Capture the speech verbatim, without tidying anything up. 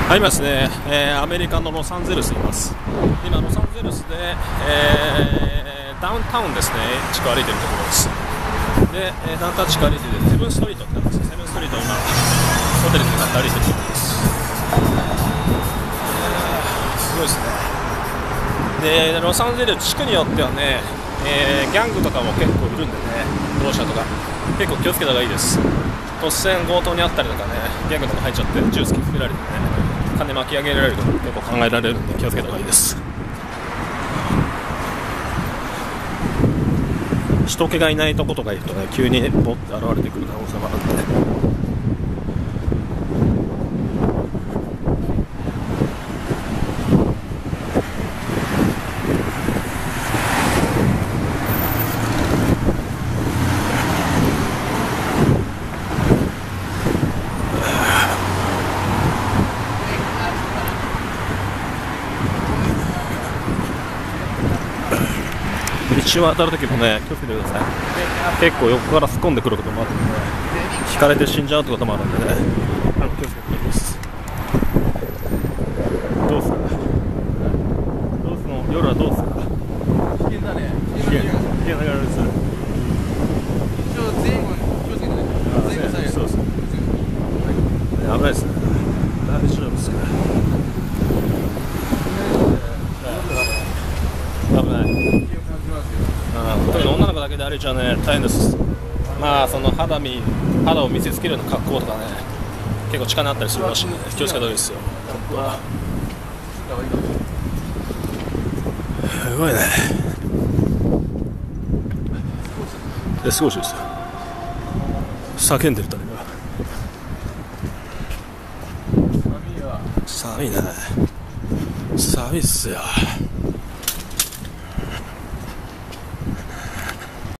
はい、今ですね、えーアメリカのロサンゼルスにいます。今、ロサンゼルスで、えーダウンタウンですね、地区歩いてるところです。で、えーダウンタウン地区歩いてて、セブンストリートってあるんですよ。セブンストリートを今、ホテルに向かって歩いてるところです。えーすごいですね。で、ロサンゼルス地区によってはね、えーギャングとかも結構いるんでね、同社とか、結構気をつけた方がいいです。突然強盗にあったりとかね、ギャングとか入っちゃって銃突きつけられてね、金巻き上げられると結構考えられるんで気をつけた方がいいです。人気がいないとことか行くとね、急にボッて現れてくる可能性もあるんで。道を渡るときもね、気をつけてください。結構横から突っ込んでくることもあるので、引かれて死んじゃうってこともあるんでね、あの気をつけてください。どうすかどうすの夜はどうすか。 危険だね。 危険危険ながらです。 一応前後に気をつけてね。前後左右。 そうです。危ないですね。大丈夫ですか。危ない。特に女の子だけで歩いちゃうね、大変です。まあその肌見肌を見せつけるような格好とかね、結構力あったりするらしいんで、ね、気をつけた方がいいですよ。すごいね。え、少しですよ。叫んでる誰が。寒いね。寒いっすよ。